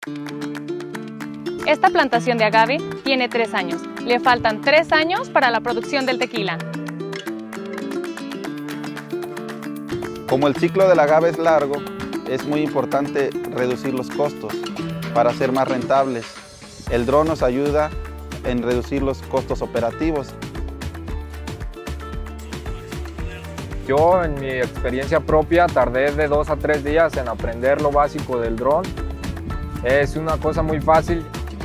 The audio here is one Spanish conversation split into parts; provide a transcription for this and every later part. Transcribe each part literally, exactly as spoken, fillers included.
Esta plantación de agave tiene tres años. Le faltan tres años para la producción del tequila. Como el ciclo del agave es largo, es muy importante reducir los costos para ser más rentables. El dron nos ayuda en reducir los costos operativos. Yo, en mi experiencia propia, tardé de dos a tres días en aprender lo básico del dron. Es una cosa muy fácil.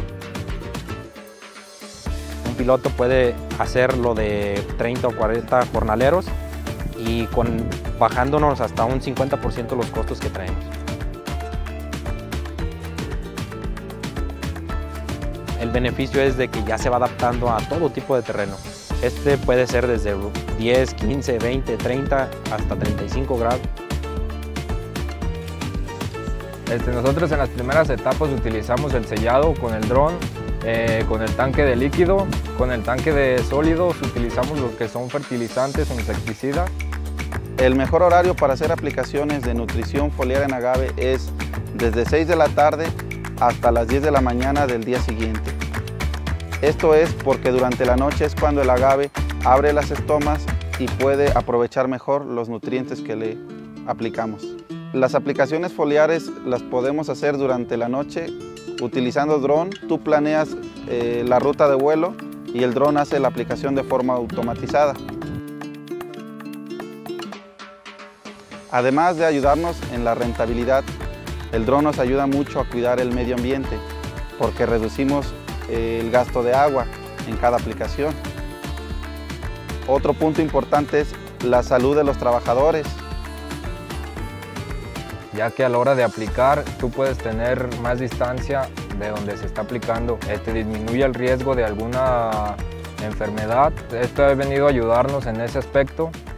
Un piloto puede hacer lo de treinta o cuarenta jornaleros y con, bajándonos hasta un cincuenta por ciento los costos que traemos. El beneficio es de que ya se va adaptando a todo tipo de terreno. Este puede ser desde diez, quince, veinte, treinta hasta treinta y cinco grados. Este, nosotros en las primeras etapas utilizamos el sellado con el dron, eh, con el tanque de líquido, con el tanque de sólidos utilizamos lo que son fertilizantes o insecticidas. El mejor horario para hacer aplicaciones de nutrición foliar en agave es desde seis de la tarde hasta las diez de la mañana del día siguiente. Esto es porque durante la noche es cuando el agave abre las estomas y puede aprovechar mejor los nutrientes que le aplicamos. Las aplicaciones foliares las podemos hacer durante la noche utilizando dron. Tú planeas eh, la ruta de vuelo y el dron hace la aplicación de forma automatizada. Además de ayudarnos en la rentabilidad, el dron nos ayuda mucho a cuidar el medio ambiente porque reducimos eh, el gasto de agua en cada aplicación. Otro punto importante es la salud de los trabajadores. Ya que a la hora de aplicar tú puedes tener más distancia de donde se está aplicando. Este disminuye el riesgo de alguna enfermedad. Esto ha venido a ayudarnos en ese aspecto.